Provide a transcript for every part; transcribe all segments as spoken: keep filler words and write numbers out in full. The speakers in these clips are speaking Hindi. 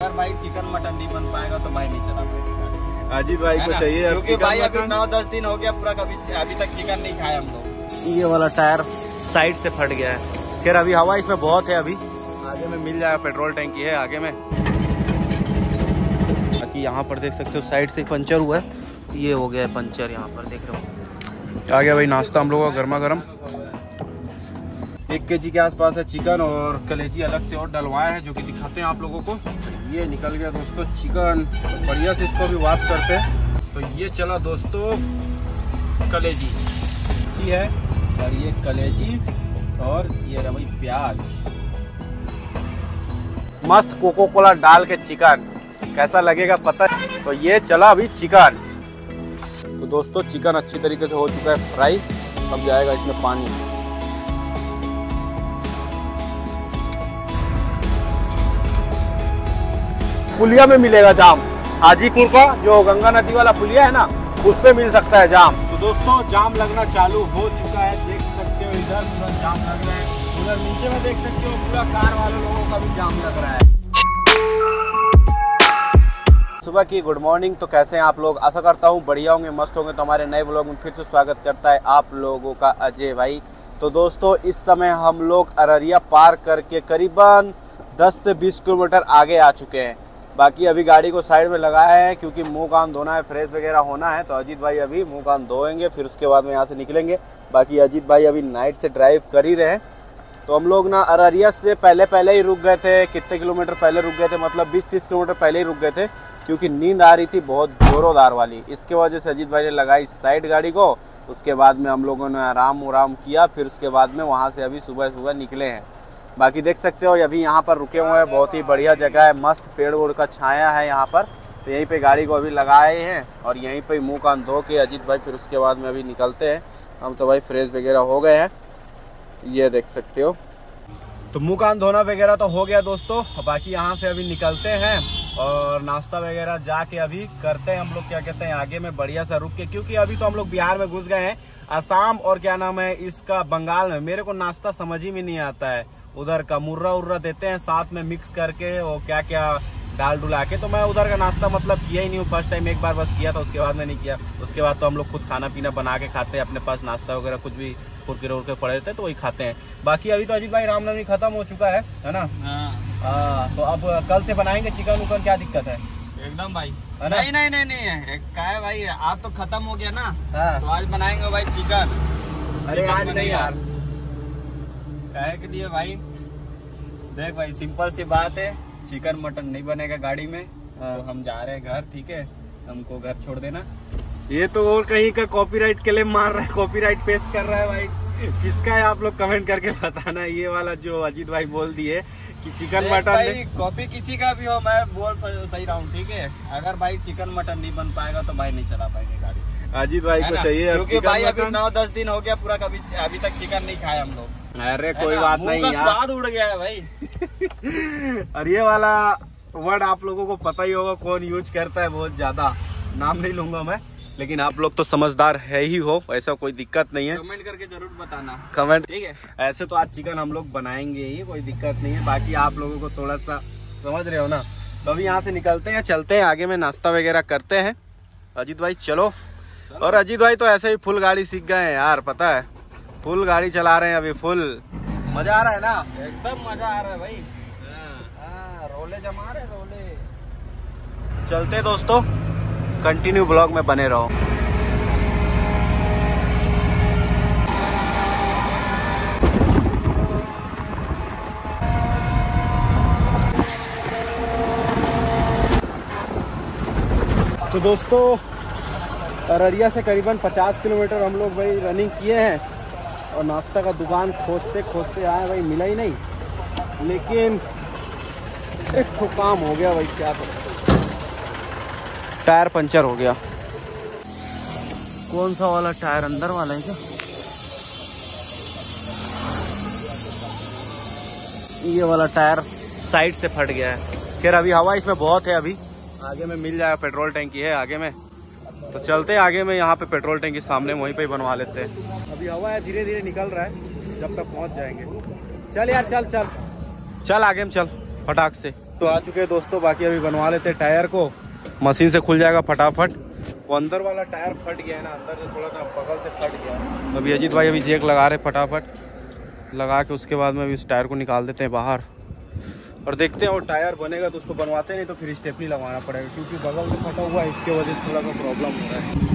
अगर भाई चिकन मटन नहीं बन पाएगा तो भाई नहीं चला पाएगा। अजीत भाई को चाहिए क्योंकि भाई अभी नौ दस दिन हो गया पूरा, कभी अभी तक चिकन नहीं खाया हम लोग। ये वाला टायर साइड से फट गया है। खैर अभी हवा इसमें बहुत है, अभी आगे में मिल जाएगा, पेट्रोल टैंकी है आगे में। बाकी यहाँ पर देख सकते हो साइड से पंचर हुआ है, ये हो गया है पंचर, यहाँ पर देख रहे हो। आ गया भाई नाश्ता हम लोगों का गर्मा गर्म। एक केजी के आसपास है चिकन और कलेजी अलग से और डलवाए हैं, जो कि दिखाते हैं आप लोगों को। ये निकल गया दोस्तों चिकन, तो बढ़िया से इसको भी वॉश करते हैं। तो ये चला दोस्तों कलेजी है, और ये कलेजी, और ये रहा भाई प्याज। मस्त कोको कोला डाल के चिकन कैसा लगेगा पता है। तो ये चला अभी चिकन। तो दोस्तों चिकन अच्छी तरीके से हो चुका है फ्राई, अब जाएगा इसमें पानी। पुलिया में मिलेगा जाम, हाजीपुर का जो गंगा नदी वाला पुलिया है ना, उस पे मिल सकता है जाम। तो दोस्तों जाम लगना चालू हो चुका है, देख सकते हो इधर पूरा जाम लग रहा है, उधर नीचे में देख सकते हो पूरा कार वाले लोगों का भी जाम लग रहा है। सुबह की गुड मॉर्निंग। तो कैसे हैं आप लोग? आशा करता हूँ बढ़िया होंगे, मस्त होंगे। तो हमारे नए व्लॉग में फिर से स्वागत करता है आप लोगों का अजय भाई। तो दोस्तों इस समय हम लोग अररिया पार करके करीबन दस से बीस किलोमीटर आगे आ चुके हैं। बाकी अभी गाड़ी को साइड में लगाया है क्योंकि मुंह कान धोना है, फ्रेश वगैरह होना है। तो अजीत भाई अभी मुंह कान धोएंगे, फिर उसके बाद में यहाँ से निकलेंगे। बाकी अजीत भाई अभी नाइट से ड्राइव कर ही रहे हैं। तो हम लोग ना अररिया से पहले पहले ही रुक गए थे। कितने किलोमीटर पहले रुक गए थे, मतलब बीस तीस किलोमीटर पहले ही रुक गए थे, क्योंकि नींद आ रही थी बहुत जोरोदार वाली। इसके वजह से अजीत भाई ने लगाई साइड गाड़ी को। उसके बाद में हम लोगों ने आराम उराम किया, फिर उसके बाद में वहाँ से अभी सुबह सुबह निकले हैं। बाकी देख सकते हो अभी यहाँ पर रुके हुए हैं, बहुत ही बढ़िया जगह है, मस्त पेड़ वोड़ का छाया है यहाँ पर। तो यहीं पे गाड़ी को अभी लगाए हैं और यहीं पे मुंह कान धो के अजीत भाई फिर उसके बाद में अभी निकलते हैं। हम तो भाई फ्रेश वगैरह हो गए हैं, ये देख सकते हो। तो मुंह कान धोना वगैरह तो हो गया दोस्तों। बाकी यहाँ से अभी निकलते हैं और नाश्ता वगैरह जाके अभी करते हैं हम लोग, क्या कहते हैं, आगे में बढ़िया सा रुक के, क्योंकि अभी तो हम लोग बिहार में घुस गए हैं, असम और क्या नाम है इसका बंगाल में। मेरे को नाश्ता समझ ही में नहीं आता है, उधर का मुर्रा उर्रा देते हैं साथ में मिक्स करके और क्या क्या डाल डुला के। तो मैं उधर का नाश्ता मतलब किया ही नहीं हूँ, फर्स्ट टाइम एक बार बस किया था, उसके बाद में नहीं किया। उसके बाद तो हम लोग खुद खाना पीना बना के खाते हैं, अपने पास नाश्ता वगैरह कुछ भी कुरकुरे उरके पड़े रहते हैं तो वही खाते हैं। बाकी अभी तो अजीत भाई रामनवमी खत्म हो चुका है, है ना? हाँ, तो अब कल से बनाएंगे चिकन उकन, क्या दिक्कत है? एकदम भाई, नहीं नहीं नहीं नहीं क्या है भाई, आज तो खत्म हो गया ना। हाँ। तो आज बनाएंगे भाई चिकन। अरे आज नहीं यार, काहे के लिए भाई? देख भाई सिंपल सी बात है, चिकन मटन नहीं बनेगा गाड़ी में। तो हम जा रहे हैं घर, ठीक है, हमको घर छोड़ देना। ये तो और कहीं का कॉपीराइट क्लेम मार रहा है, कॉपीराइट पेस्ट कर रहा है भाई। किसका है आप लोग कमेंट करके बताना। ये वाला जो अजीत भाई बोल दिए कि चिकन मटन भाई कॉपी किसी का भी हो, मैं बोल सही रहा हूँ, ठीक है। अगर भाई चिकन मटन नहीं बन पाएगा तो भाई नहीं चला पाएंगे गाड़ी। अजीत भाई को चाहिए, क्योंकि भाई अभी नौ दस दिन हो गया पूरा, कभी अभी तक चिकन नहीं खाया हम लोग। अरे कोई बात नहीं यार, स्वाद उड़ गया है भाई। और ये वाला वर्ड आप लोगों को पता ही होगा कौन यूज करता है, बहुत ज्यादा नाम नहीं लूंगा मैं, लेकिन आप लोग तो समझदार है ही हो, ऐसा कोई दिक्कत नहीं है। कमेंट करके जरूर बताना, कमेंट, ठीक है। ऐसे तो आज चिकन हम लोग बनाएंगे ही, कोई दिक्कत नहीं है। बाकी आप लोगों को थोड़ा सा समझ रहे हो ना। तो अभी यहाँ से निकलते हैं, चलते हैं आगे में, नाश्ता वगैरह करते हैं। अजीत भाई चलो, चलो। और अजीत भाई तो ऐसे ही फुल गाड़ी सीख गए हैं यार, पता है, फुल गाड़ी चला रहे हैं अभी, फुल मजा आ रहा है ना? एकदम मजा आ रहा है भाई। हाँ, रोले जमा रहे रोले। चलते दोस्तों, कंटिन्यू ब्लॉग में बने रहो। तो दोस्तों अररिया से करीबन पचास किलोमीटर हम लोग भाई रनिंग किए हैं और नाश्ता का दुकान खोजते खोजते आए भाई, मिला ही नहीं। लेकिन एक तो काम हो गया भाई, क्या करें, टायर पंचर हो गया। कौन सा वाला टायर, अंदर वाला है क्या? ये वाला टायर साइड से फट गया है। खैर अभी हवा इसमें बहुत है, अभी आगे में मिल जाएगा, पेट्रोल टैंकी है आगे में। तो चलते हैं आगे में, यहाँ पे पेट्रोल टैंकी सामने, वहीं पे ही बनवा लेते हैं। अभी हवा है, धीरे धीरे निकल रहा है, जब तक पहुँच जाएंगे। चल यार चल चल चल आगे में चल फटाक से। तो आ चुके हैं दोस्तों, बाकी अभी बनवा लेते हैं टायर को, मशीन से खुल जाएगा फटाफट। वो अंदर वाला टायर फट गया है ना, अंदर से थोड़ा सा बगल से फट गया है। तो अभी अजीत भाई अभी जैक लगा रहे फटाफट लगा के, उसके बाद में अभी उस टायर को निकाल देते हैं बाहर और देखते हैं वो टायर बनेगा तो उसको बनवाते, नहीं तो फिर स्टेपनी लगवाना पड़ेगा, क्योंकि बगल से फटा हुआ है, इसके वजह से थोड़ा सा प्रॉब्लम हो रहा है।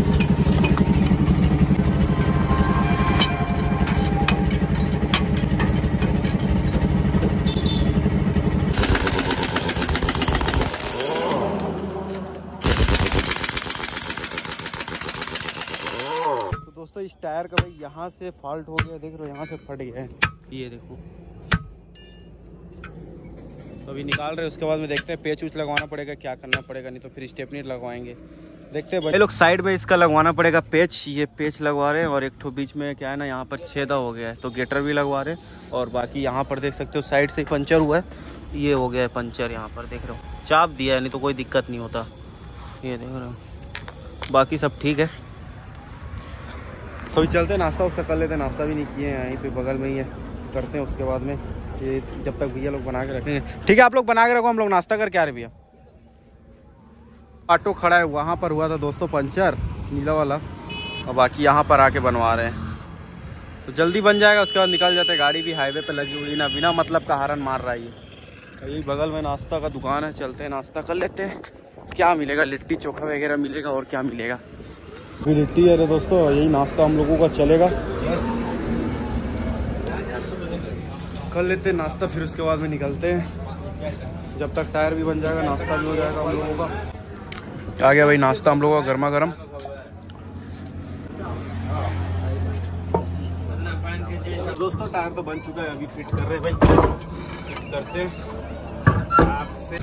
दोस्तों इस टायर का भाई यहाँ से फॉल्ट हो गया, देख रहे हो यहाँ से फट गया है, ये देखो। तो अभी निकाल रहे हैं, उसके बाद में देखते हैं पेच उच लगवाना पड़ेगा, क्या करना पड़ेगा, नहीं तो फिर स्टेपनी लगवाएंगे। देखते हैं भाई लोग, साइड में इसका लगवाना पड़ेगा पेच, ये पेच लगवा रहे हैं। और एक ठो बीच में क्या है ना, यहाँ पर छेदा हो गया है तो गेटर भी लगवा रहे हैं। और बाकी यहाँ पर देख सकते हो साइड से पंचर हुआ है, ये हो गया है पंचर, यहाँ पर देख रहे हो चाप दिया है, नहीं तो कोई दिक्कत नहीं होता, ये देख रहे हो। बाकी सब ठीक है, तो अभी चलते हैं, नाश्ता उसका कर लेते हैं। नाश्ता भी नहीं किए हैं, यहीं पे बगल में ही है, करते हैं उसके बाद में, कि जब तक भैया लोग बना के रखेंगे। ठीक है आप लोग बना के रखो, हम लोग नाश्ता करके आ रहे भैया। ऑटो खड़ा है, वहाँ पर हुआ था दोस्तों पंचर नीला वाला, और बाकी यहाँ पर आके बनवा रहे हैं, तो जल्दी बन जाएगा, उसके बाद निकल जाते हैं। गाड़ी भी हाईवे पे लगी हुई ना, बिना मतलब का हॉर्न मार रहा है ये। यही बगल में नाश्ता का दुकान है, चलते हैं नाश्ता कर लेते हैं। क्या मिलेगा, लिट्टी चोखा वगैरह मिलेगा, और क्या मिलेगा। लिट्टी है दोस्तों, यही नाश्ता हम लोगों का चलेगा, कर लेते हैं नाश्ता, फिर उसके बाद में निकलते हैं। जब तक टायर भी बन जाएगा नाश्ता भी हो जाएगा हम लोगों का। आ गया भाई नाश्ता हम लोगों का गर्मा गर्म। दोस्तों टायर तो बन चुका है, अभी फिट कर रहे हैं भाई, फिट करते हैं आपसे।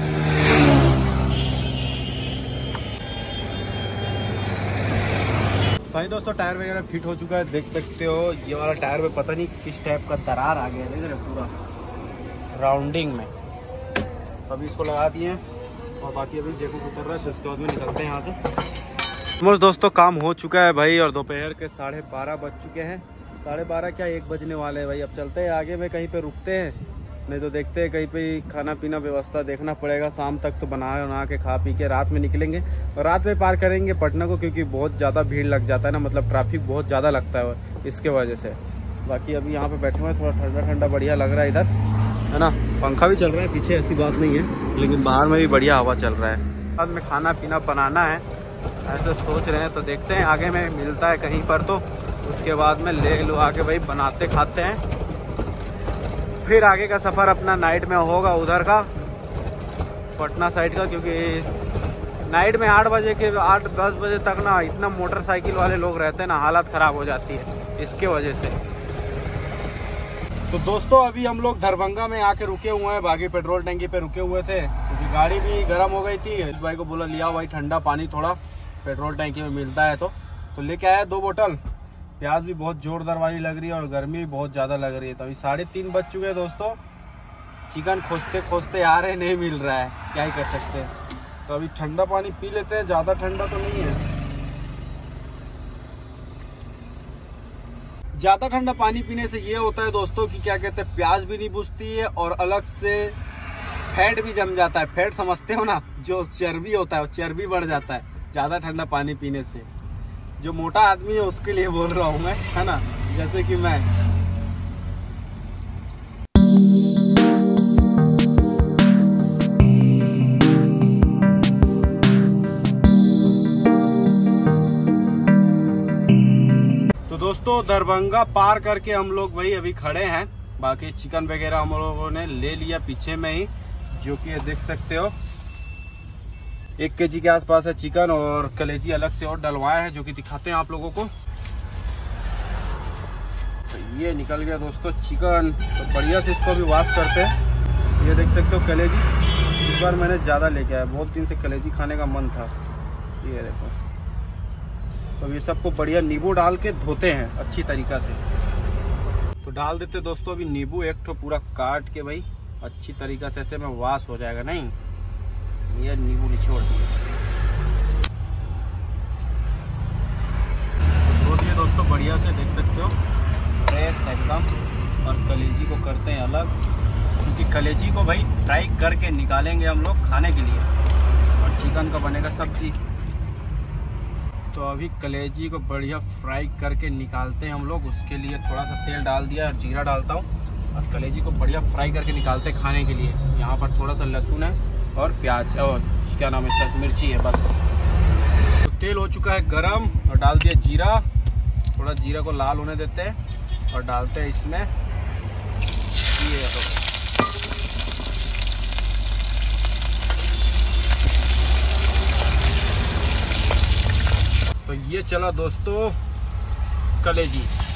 भाई दोस्तों टायर वगैरह फिट हो चुका है, देख सकते हो। ये वाला टायर में पता नहीं किस टाइप का दरार आ गया है, पूरा राउंडिंग में। तो अभी इसको लगा दिए और बाकी अभी जेको उतर रहा है, तो उसके बाद में निकलते हैं यहाँ से। मोस्ट दोस्तों काम हो चुका है भाई, और दोपहर के साढ़े बारह बज चुके हैं, साढ़े बारह क्या एक बजने वाले हैं भाई। अब चलते हैं आगे में, कहीं पे रुकते हैं, नहीं तो देखते हैं कहीं पे खाना पीना व्यवस्था देखना पड़ेगा। शाम तक तो बना बना के खा पी के रात में निकलेंगे, और रात में पार करेंगे पटना को, क्योंकि बहुत ज़्यादा भीड़ लग जाता है ना, मतलब ट्रैफिक बहुत ज़्यादा लगता है इसके वजह से। बाकी अभी यहाँ पे बैठे हुए हैं, थोड़ा ठंडा ठंडा बढ़िया लग रहा है इधर, है ना। पंखा भी चल रहा है पीछे, ऐसी बात नहीं है, लेकिन बाहर में भी बढ़िया हवा चल रहा है। बाद में खाना पीना बनाना है ऐसे सोच रहे हैं, तो देखते हैं आगे में मिलता है कहीं पर, तो उसके बाद में ले लो आके भाई बनाते खाते हैं। फिर आगे का सफ़र अपना नाइट में होगा उधर का, पटना साइड का, क्योंकि नाइट में आठ बजे के आठ दस बजे तक ना इतना मोटरसाइकिल वाले लोग रहते हैं ना, हालत ख़राब हो जाती है इसके वजह से। तो दोस्तों अभी हम लोग दरभंगा में आके रुके हुए हैं, बागी पेट्रोल टंकी पे रुके हुए थे, क्योंकि गाड़ी भी गर्म हो गई थी। भाई को बोला लिया भाई ठंडा पानी थोड़ा पेट्रोल टंकी में मिलता है, तो तो लेके आया दो बोतल। प्याज भी बहुत जोरदार वाली लग रही है, और गर्मी भी बहुत ज़्यादा लग रही है। तो अभी साढ़े तीन बज चुके हैं दोस्तों, चिकन खोजते खोजते आ रहे, नहीं मिल रहा है, क्या ही कर सकते हैं। तो अभी ठंडा पानी पी लेते हैं, ज़्यादा ठंडा तो नहीं है। ज़्यादा ठंडा पानी पीने से ये होता है दोस्तों कि क्या कहते हैं, प्याज भी नहीं बुझती है, और अलग से फैट भी जम जाता है। फैट समझते हो ना, जो चर्बी होता है वो चर्बी बढ़ जाता है ज़्यादा ठंडा पानी पीने से। जो मोटा आदमी है उसके लिए बोल रहा हूँ मैं, है ना, जैसे कि मैं। तो दोस्तों दरभंगा पार करके हम लोग वही अभी खड़े हैं। बाकी चिकन वगैरह हम लोगों ने ले लिया पीछे में ही, जो कि देख सकते हो एक केजी के आसपास है चिकन, और कलेजी अलग से और डलवाया है, जो कि दिखाते हैं आप लोगों को। तो ये निकल गया दोस्तों चिकन, तो बढ़िया से इसको भी वॉश करते हैं। ये देख सकते हो कलेजी, इस बार मैंने ज़्यादा लेके आया, बहुत दिन से कलेजी खाने का मन था। ये देखो, तो ये सबको बढ़िया नींबू डाल के धोते हैं अच्छी तरीक़ा से। तो डाल देते दोस्तों अभी नींबू, एक ठो पूरा काट के भाई अच्छी तरीक़ा से, ऐसे में वॉश हो जाएगा। नहीं ये नींबू निचोड़ दिए, धो दिए दोस्तों बढ़िया से, देख सकते हो फ्रेश एकदम। और कलेजी को करते हैं अलग, क्योंकि कि कलेजी को भाई फ्राई करके निकालेंगे हम लोग खाने के लिए, और चिकन का बनेगा सब्जी। तो अभी कलेजी को बढ़िया फ्राई करके निकालते हैं हम लोग। उसके लिए थोड़ा सा तेल डाल दिया और जीरा डालता हूँ, और कलेजी को बढ़िया फ्राई करके निकालते हैं खाने के लिए। यहाँ पर थोड़ा सा लहसुन है और प्याज और क्या नाम है इसका, मिर्ची है बस। तो तेल हो चुका है गरम, और डाल दिया जीरा। थोड़ा जीरा को लाल होने देते हैं और डालते हैं इसमें ये तो तो ये चला दोस्तों कलेजी।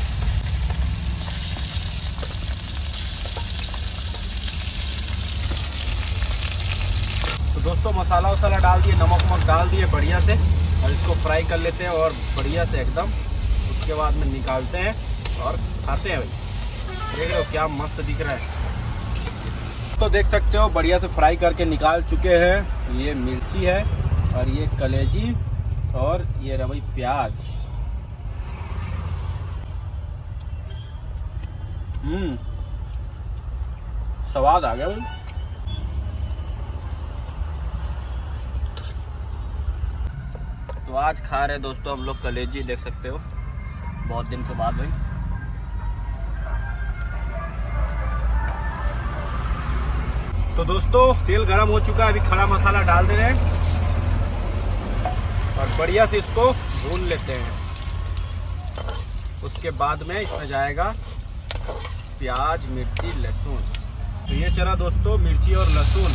तो दोस्तों मसाला वसाला डाल दिए, नमक वमक डाल दिए बढ़िया से, और इसको फ्राई कर लेते हैं और बढ़िया से एकदम। उसके बाद में निकालते हैं और खाते हैं भाई। देख रहे हो क्या मस्त दिख रहा है। तो देख सकते हो बढ़िया से फ्राई करके निकाल चुके हैं। ये मिर्ची है और ये कलेजी और ये रहा भाई प्याज। हम्म स्वाद आ गया भाई। तो आज खा रहे दोस्तों हम लोग कलेजी, देख सकते हो बहुत दिन के बाद भाई। तो दोस्तों तेल गरम हो चुका है, अभी खड़ा मसाला डाल दे रहे हैं और बढ़िया से इसको भून लेते हैं। उसके बाद में इसमें जाएगा प्याज, मिर्ची, लहसुन। तो ये चला दोस्तों मिर्ची और लहसुन।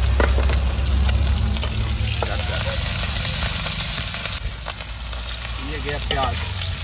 ये गया प्याज।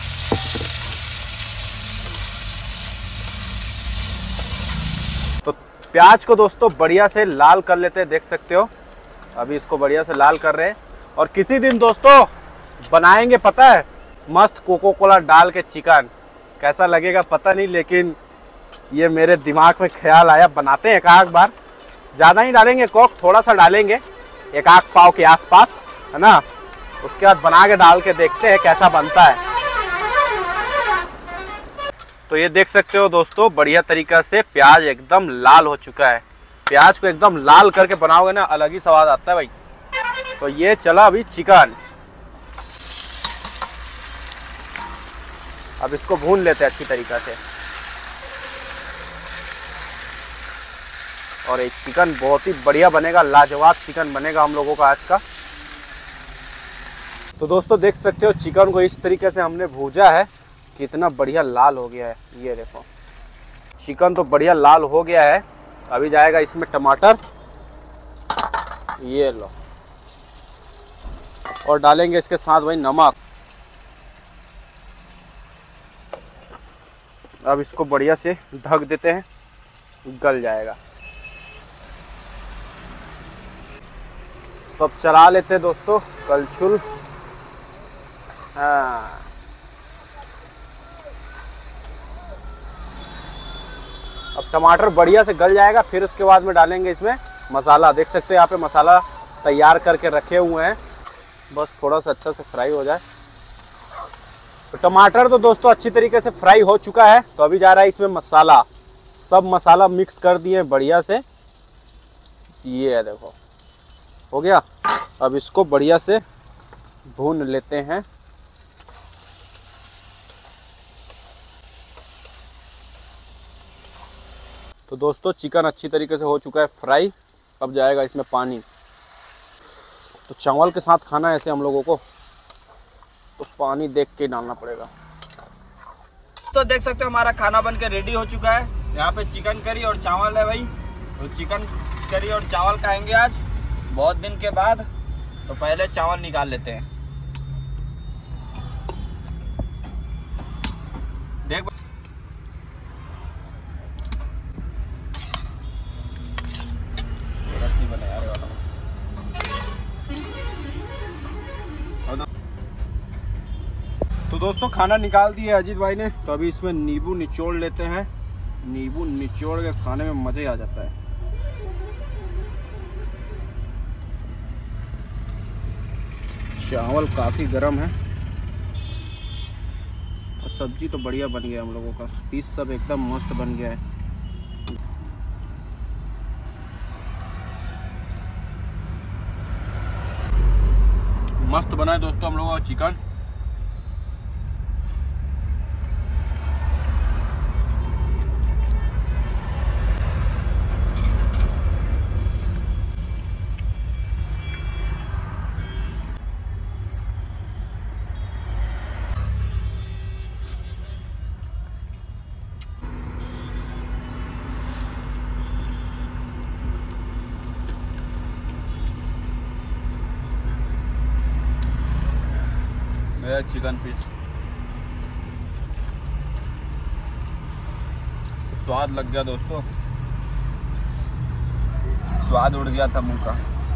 तो प्याज को दोस्तों बढ़िया से लाल कर लेते हैं, देख सकते हो अभी इसको बढ़िया से लाल कर रहे हैं। और किसी दिन दोस्तों बनाएंगे पता है, मस्त कोको कोला डाल के चिकन। कैसा लगेगा पता नहीं, लेकिन ये मेरे दिमाग में ख्याल आया, बनाते हैं एक आध बार। ज़्यादा ही डालेंगे कोक, थोड़ा सा डालेंगे, एक आध पाव के आसपास, है ना। उसके बाद बना के डाल के देखते हैं कैसा बनता है। तो ये देख सकते हो दोस्तों बढ़िया तरीका से प्याज एकदम लाल हो चुका है। प्याज को एकदम लाल करके बनाओगे ना, अलग ही स्वाद आता है भाई। तो ये चला अभी चिकन, अब इसको भून लेते हैं अच्छी तरीका से। और एक चिकन बहुत ही बढ़िया बनेगा, लाजवाब चिकन बनेगा हम लोगों का आज का। तो दोस्तों देख सकते हो चिकन को इस तरीके से हमने भूजा है, कितना बढ़िया लाल हो गया है। ये देखो चिकन तो बढ़िया लाल हो गया है। अभी जाएगा इसमें टमाटर, ये लो, और डालेंगे इसके साथ भाई नमक। अब इसको बढ़िया से ढक देते हैं, गल जाएगा। तो अब चला लेते हैं दोस्तों कलछुल। हाँ अब टमाटर बढ़िया से गल जाएगा, फिर उसके बाद में डालेंगे इसमें मसाला। देख सकते हैं यहाँ पे मसाला तैयार करके रखे हुए हैं, बस थोड़ा सा अच्छा से फ्राई हो जाए। तो टमाटर तो दोस्तों अच्छी तरीके से फ्राई हो चुका है। तो अभी जा रहा है इसमें मसाला। सब मसाला मिक्स कर दिए बढ़िया से। ये है देखो हो गया। अब इसको बढ़िया से भून लेते हैं। तो दोस्तों चिकन अच्छी तरीके से हो चुका है फ्राई। अब जाएगा इसमें पानी। तो चावल के साथ खाना है ऐसे हम लोगों को, तो पानी देख के डालना पड़ेगा। तो देख सकते हो हमारा खाना बन के रेडी हो चुका है। यहाँ पे चिकन करी और चावल है भाई। तो चिकन करी और चावल खाएंगे आज बहुत दिन के बाद। तो पहले चावल निकाल लेते हैं। देख तो दोस्तों खाना निकाल दिया अजीत भाई ने। तो अभी इसमें नींबू निचोड़ लेते हैं। नींबू निचोड़ के खाने में मजा ही आ जाता है। चावल काफी गर्म है और सब्जी तो बढ़िया बन गया हम लोगों का। पीस सब एकदम मस्त बन गया है। मस्त बना है दोस्तों हम लोगों का चिकन। चिकन पीस स्वाद लग गया दोस्तों, स्वाद उड़ गया था मुंह का।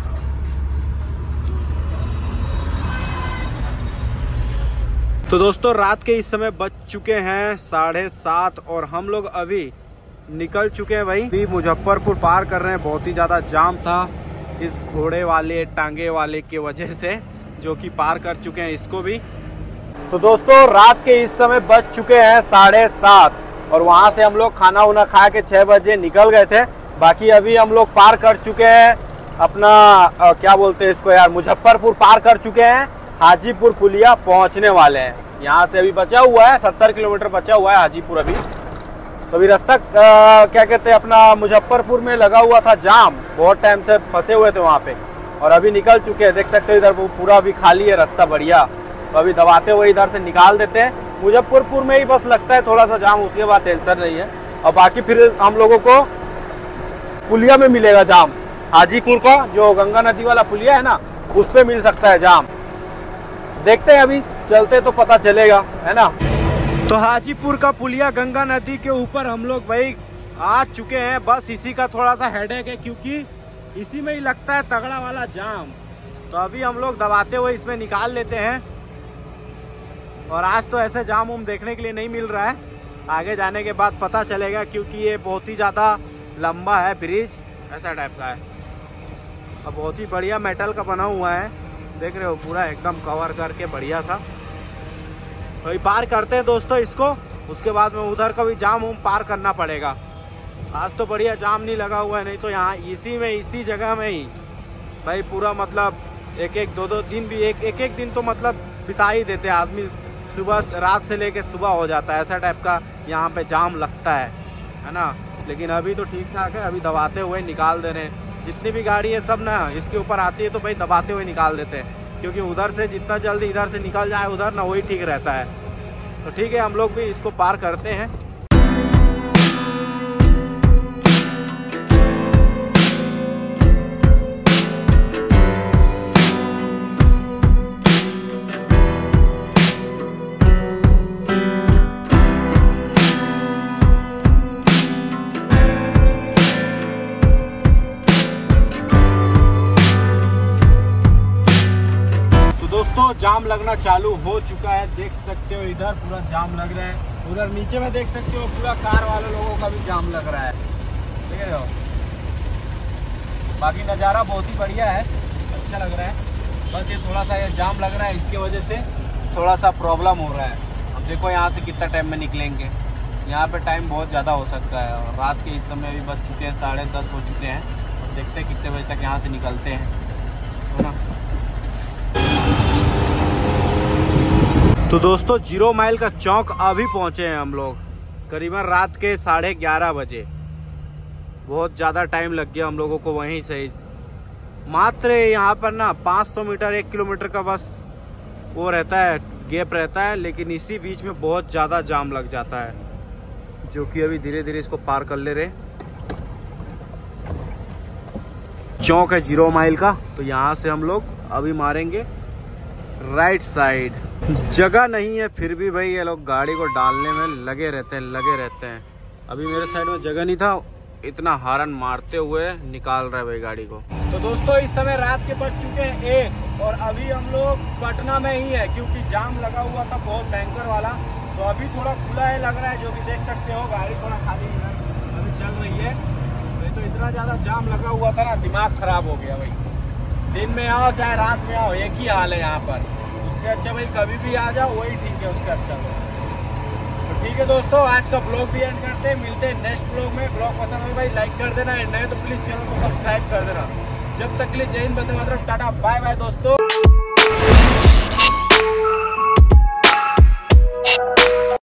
तो दोस्तों रात के इस समय बज चुके हैं साढ़े सात और हम लोग अभी निकल चुके हैं भाई। अभी मुजफ्फरपुर पार कर रहे हैं। बहुत ही ज़्यादा जाम था इस घोड़े वाले टांगे वाले की वजह से, जो कि पार कर चुके हैं इसको भी। तो दोस्तों रात के इस समय बज चुके हैं साढ़े सात और वहाँ से हम लोग खाना उना खा के छः बजे निकल गए थे। बाकी अभी हम लोग पार कर चुके हैं अपना आ, क्या बोलते हैं इसको यार, मुजफ्फरपुर पार कर चुके हैं। हाजीपुर पुलिया पहुँचने वाले हैं। यहाँ से अभी बचा हुआ है सत्तर किलोमीटर बचा हुआ है हाजीपुर अभी। तो अभी रास्ता क्या कहते हैं अपना मुजफ्फरपुर में लगा हुआ था जाम, बहुत टाइम से फंसे हुए थे वहाँ पे और अभी निकल चुके हैं। देख सकते हो इधर पूरा अभी खाली है रास्ता, बढ़िया। तो अभी दबाते हुए इधर से निकाल देते हैं। मुजफ्फरपुर में ही बस लगता है थोड़ा सा जाम, उसके बाद टेंशन नहीं है। और बाकी फिर हम लोगों को पुलिया में मिलेगा जाम। हाजीपुर का जो गंगा नदी वाला पुलिया है ना, उस पे मिल सकता है जाम। देखते हैं अभी चलते तो पता चलेगा, है ना। तो हाजीपुर का पुलिया गंगा नदी के ऊपर हम लोग भाई आ चुके हैं। बस इसी का थोड़ा सा हेडेक है क्योंकि इसी में ही लगता है तगड़ा वाला जाम। तो अभी हम लोग दबाते हुए इसमें निकाल लेते हैं। और आज तो ऐसे जाम उम देखने के लिए नहीं मिल रहा है, आगे जाने के बाद पता चलेगा क्योंकि ये बहुत ही ज़्यादा लंबा है ब्रिज, ऐसा टाइप का है। और बहुत ही बढ़िया मेटल का बना हुआ है, देख रहे हो पूरा एकदम कवर करके बढ़िया सा। तो ये पार करते हैं दोस्तों इसको, उसके बाद में उधर का भी जाम उम पार करना पड़ेगा। आज तो बढ़िया जाम नहीं लगा हुआ है, नहीं तो यहाँ इसी में इसी जगह में ही भाई पूरा मतलब एक एक दो दो दिन भी एक एक एक दिन तो मतलब बिता ही देते हैं आदमी। सुबह रात से लेके सुबह हो जाता है, ऐसा टाइप का यहाँ पे जाम लगता है, है ना। लेकिन अभी तो ठीक ठाक है, अभी दबाते हुए निकाल दे रहे हैं। जितनी भी गाड़ी है सब ना इसके ऊपर आती है तो भाई दबाते हुए निकाल देते हैं, क्योंकि उधर से जितना जल्दी इधर से निकल जाए उधर ना वही ठीक रहता है। तो ठीक है हम लोग भी इसको पार करते हैं। दोस्तों जाम लगना चालू हो चुका है, देख सकते हो इधर पूरा जाम लग रहा है। उधर नीचे में देख सकते हो पूरा कार वाले लोगों का भी जाम लग रहा है, देख रहे हो। बाकी नज़ारा बहुत ही बढ़िया है, अच्छा लग रहा है। बस ये थोड़ा सा ये जाम लग रहा है, इसकी वजह से थोड़ा सा प्रॉब्लम हो रहा है। अब देखो यहाँ से कितना टाइम में निकलेंगे, यहाँ पे टाइम बहुत ज़्यादा हो सकता है। और रात के इस समय अभी बज चुके हैं साढ़े दस हो चुके हैं। अब देखते हैं कितने बजे तक यहाँ से निकलते हैं, है ना। तो दोस्तों जीरो माइल का चौक अभी पहुंचे हैं हम लोग, करीबन रात के साढ़े ग्यारह बजे। बहुत ज़्यादा टाइम लग गया हम लोगों को वहीं से। मात्र यहाँ पर ना पाँच सौ मीटर एक किलोमीटर का बस वो रहता है, गैप रहता है, लेकिन इसी बीच में बहुत ज़्यादा जाम लग जाता है, जो कि अभी धीरे धीरे इसको पार कर ले रहे। चौक है जीरो माइल का, तो यहाँ से हम लोग अभी मारेंगे राइट साइड। जगह नहीं है फिर भी भाई ये लोग गाड़ी को डालने में लगे रहते हैं लगे रहते हैं। अभी मेरे साइड में जगह नहीं था, इतना हारन मारते हुए निकाल रहा है भाई गाड़ी को। तो दोस्तों इस समय रात के बज चुके हैं एक और अभी हम लोग पटना में ही है, क्योंकि जाम लगा हुआ था बहुत भयंकर वाला। तो अभी थोड़ा खुला है लग रहा है, जो कि देख सकते हो गाड़ी थोड़ा खाली अभी चल रही है। नहीं तो इतना ज़्यादा जाम लगा हुआ था ना, दिमाग खराब हो गया भाई। दिन में आओ चाहे रात में आओ एक ही हाल है यहाँ पर। उससे अच्छा भाई कभी भी आ जाओ, वही ठीक है, उससे अच्छा तो ठीक है दोस्तों। आज का ब्लॉग भी एंड करते हैं, मिलते हैं नेक्स्ट ब्लॉग में। ब्लॉग पसंद हो भाई लाइक कर देना, नए तो प्लीज़ चैनल को सब्सक्राइब कर देना। जब तक के लिए जय हिंद, वंदे मातरम, टाटा बाय बाय दोस्तों।